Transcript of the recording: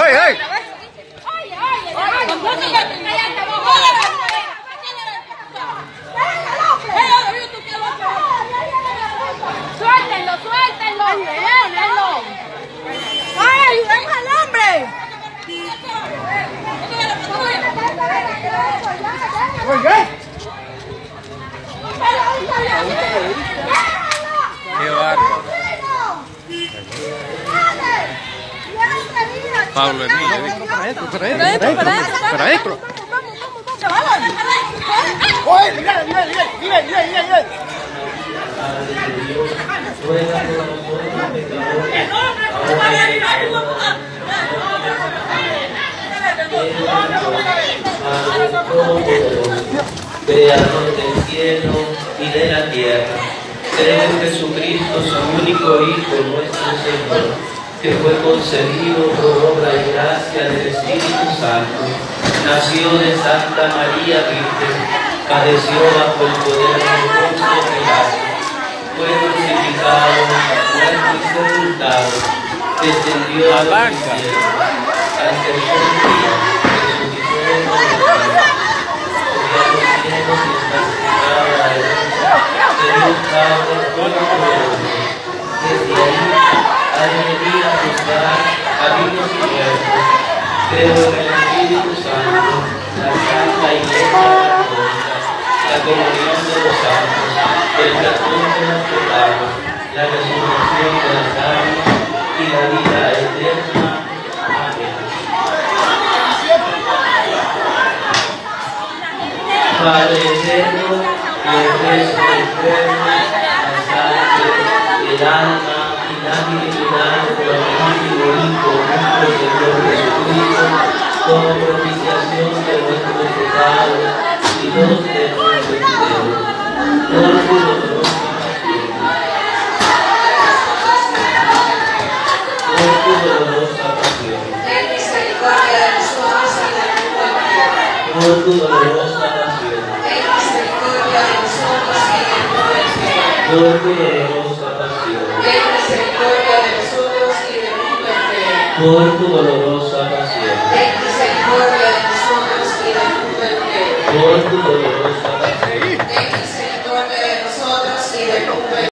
¡Ay! ¡Suéltenlo, suéltenlo! ¡Ay, ayudemos al hombre! ¡Qué bárbaro! Pablo Emilio, para adentro. ¡Oye, mira! Creador del cielo y de la tierra, creo en Jesucristo, su único Hijo, nuestro Señor, que fue concebido por obra y gracia del Espíritu Santo, nació de Santa María Virgen, padeció bajo el poder de Poncio Pilato, fue crucificado, muerto y sepultado, descendió a los cielos, al tercer día resucitó de los muertos, subió a los cielos y está sentado a la derecha de Dios Padre Todopoderoso. Desde ahí ha de venir a juzgar a vivos y muertos. Creo en el Espíritu Santo, la Santa Iglesia Católica, la comunión de los santos, el perdón de los pecados, la resurrección de las almas y la vida eterna. Amén. Padre eterno, que ofrece el cuerpo, la sangre, el alma y la divinidad de tu único Hijo, nuestro Señor Jesucristo, como propiciación de nuestros pecados y los de nuestro entero, por tu dolorosa pasión. Por tu dolorosa pasión. Ten misericordia de nosotros y del mundo entero. Por tu dolorosa pasión. Ten misericordia de nosotros y del mundo entero. Por tu dolorosa pasión. Ten misericordia de nosotros y del mundo entero. Por tu dolorosa pasión. Ten misericordia de nosotros y del mundo entero. Por tu dolorosa